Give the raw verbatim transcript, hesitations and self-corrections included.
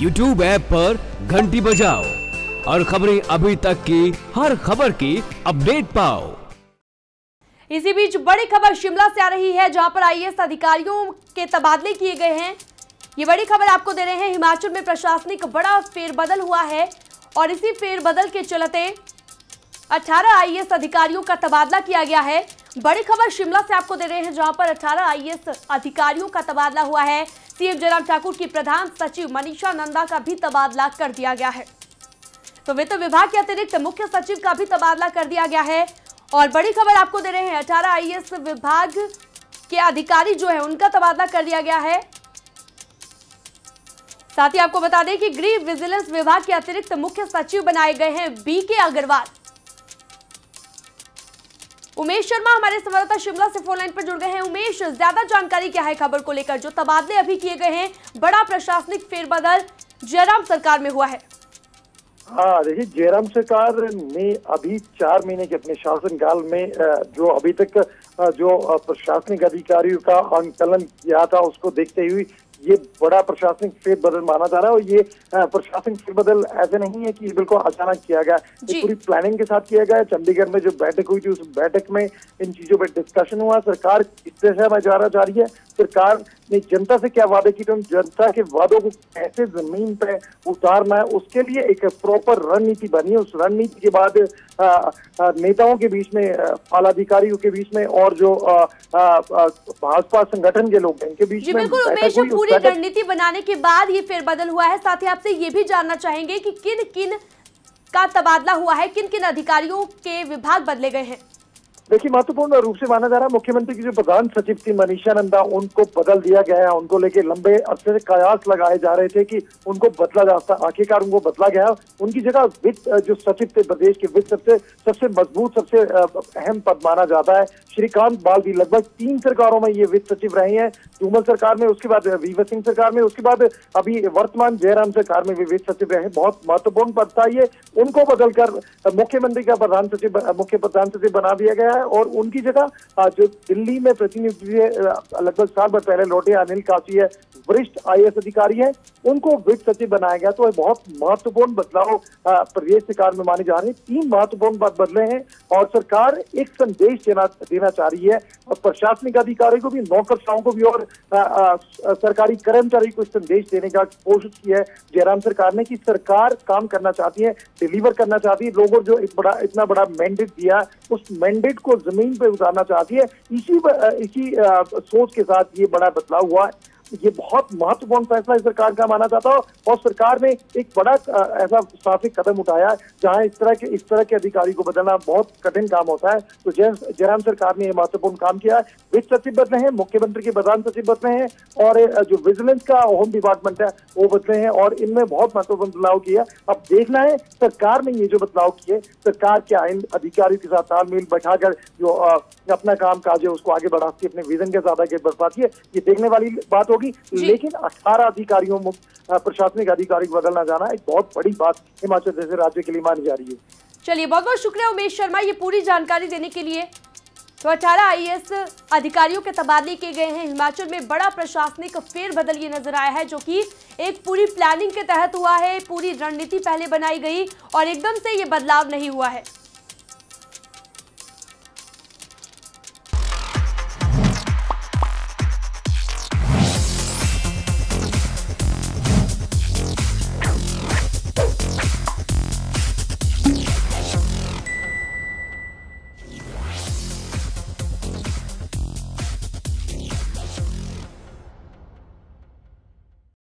YouTube app पर घंटी बजाओ और खबरें अभी तक की हर खबर की अपडेट पाओ। इसी बीच बड़ी खबर शिमला से आ रही है, जहां पर आई ए एस अधिकारियों के तबादले किए गए हैं। ये बड़ी खबर आपको दे रहे हैं। हिमाचल में प्रशासनिक बड़ा फेरबदल हुआ है और इसी फेरबदल के चलते अठारह आई ए एस अधिकारियों का तबादला किया गया है। बड़ी खबर शिमला से आपको दे रहे हैं, जहां पर अठारह आई ए एस अधिकारियों का तबादला हुआ है। सीएम जयराम ठाकुर की प्रधान सचिव मनीषा नंदा का भी तबादला कर दिया गया है। तो वित्त विभाग के अतिरिक्त मुख्य सचिव का भी तबादला कर दिया गया है। और बड़ी खबर आपको दे रहे हैं, अठारह आई ए एस विभाग के अधिकारी जो है उनका तबादला कर दिया गया है। साथ ही आपको बता दें कि गृह विजिलेंस विभाग के अतिरिक्त मुख्य सचिव बनाए गए हैं बी के अग्रवाल। उमेश शर्मा हमारे संवाददाता शिमला से फोन लाइन पर जुड़ गए हैं। उमेश, ज्यादा जानकारी क्या है खबर को लेकर, जो तबादले अभी किए गए हैं, बड़ा प्रशासनिक फेरबदल जयराम सरकार में हुआ है? हाँ देखिए, जयराम सरकार ने अभी चार महीने के अपने शासनकाल में जो अभी तक जो प्रशासनिक अधिकारियों का आंकलन किया था, उसको देखते हुए ये बड़ा प्रशासनिक फेरबदल माना जा रहा है। और ये प्रशासनिक फेरबदल ऐसे नहीं है कि बिल्कुल अचानक किया गया, पूरी प्लानिंग के साथ किया गया। चंडीगढ़ में जो बैठक हुई थी, उस बैठक में इन चीजों पर डिस्कशन हुआ। सरकार किस दिशा में जा जा रही है, सरकार ने जनता से क्या वादे किए, उन जनता के वादों को कैसे जमीन पे उतारना है, उसके लिए एक प्रॉपर रणनीति बनी है। उस रणनीति के बाद आ, आ, नेताओं के बीच में, आला अधिकारियों के बीच में और जो भाजपा संगठन के लोग हैं, इनके बीच में उमेश, पूरी रणनीति बनाने के बाद ये फेरबदल हुआ है। साथ ही आपसे ये भी जानना चाहेंगे कि किन किन का तबादला हुआ है, किन किन अधिकारियों के विभाग बदले गए हैं? देखिए, महत्वपूर्ण रूप से माना जा रहा है, मुख्यमंत्री की जो प्रधान सचिव थी मनीषा नंदा, उनको बदल दिया गया है। उनको लेके लंबे अरसे से कयास लगाए जा रहे थे कि उनको बदला जा सकता, आखिरकार उनको बदला गया। उनकी जगह वित्त जो सचिव थे, प्रदेश के वित्त सबसे सबसे मजबूत, सबसे अहम पद माना जाता है, श्रीकांत बाल्दी। लगभग तीन सरकारों में ये वित्त सचिव रहे हैं, धूमल सरकार में, उसके बाद वीवर सिंह सरकार में, उसके बाद अभी वर्तमान जयराम सरकार में भी वित्त सचिव रहे। बहुत महत्वपूर्ण पद था ये। उनको बदलकर मुख्यमंत्री का प्रधान सचिव मुख्य प्रधान सचिव बना दिया गया है। और उनकी जगह जो दिल्ली में प्रतिनिधि लगभग साल भर पहले लौटे अनिल काशी है, वरिष्ठ आई ए एस अधिकारी है, उनको वित्त सचिव बनाया गया। तो बहुत महत्वपूर्ण बदलाव प्रदेश सरकार में माने जा रहे हैं। तीन महत्वपूर्ण पद बदले हैं और सरकार एक संदेश देना देना चाह रही है, और प्रशासनिक अधिकारी को भी, नौकरशाहों को भी और आ, आ, सरकारी कर्मचारी को संदेश देने का कोशिश की है जयराम सरकार ने कि सरकार काम करना चाहती है, डिलीवर करना चाहती है। लोगों जो एक बड़ा इतना बड़ा मैंडेट दिया, उस मैंडेट को जमीन पे उतारना चाहती है। इसी इसी आ, सोच के साथ ये बड़ा बदलाव हुआ है। ये बहुत महत्वपूर्ण फैसला इस सरकार का माना जाता है और सरकार ने एक बड़ा ऐसा साहसिक कदम उठाया जहां इस तरह के इस तरह के अधिकारी को बदलना बहुत कठिन काम होता है। तो जयराम सरकार ने ये महत्वपूर्ण काम किया है। वित्त सचिव बदले हैं, मुख्यमंत्री के प्रधान सचिव बदले हैं और जो विजिलेंस का होम डिपार्टमेंट है वो बदले हैं और इनमें बहुत महत्वपूर्ण बदलाव किया। अब देखना है सरकार ने ये जो बदलाव किए, सरकार क्या इन अधिकारियों के साथ तालमेल बैठाकर जो अपना काम काज है उसको आगे बढ़ाती है, अपने विजन के साथ आगे बढ़ पाती है, ये देखने वाली बात होगी। लेकिन अठारह अधिकारियों, प्रशासनिक अधिकारी को बदलना जाना एक बहुत बड़ी बात हिमाचल जैसे राज्य के लिए मानी जा रही है। चलिए, बहुत बहुत शुक्रिया उमेश शर्मा ये पूरी जानकारी देने के लिए। तो अठारह आई ए एस अधिकारियों के तबादले किए गए हैं। हिमाचल में बड़ा प्रशासनिक फेरबदल ये नजर आया है, जो कि एक पूरी प्लानिंग के तहत हुआ है। पूरी रणनीति पहले बनाई गई और एकदम से ये बदलाव नहीं हुआ है।